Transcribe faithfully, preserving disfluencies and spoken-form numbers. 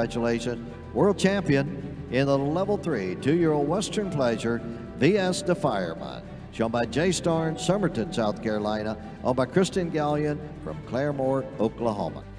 congratulations, world champion in the level three two-year-old Western Pleasure, V S the Fireman, shown by Jay Starn, Somerton, South Carolina, owned by Kristen Gallion from Claremore, Oklahoma.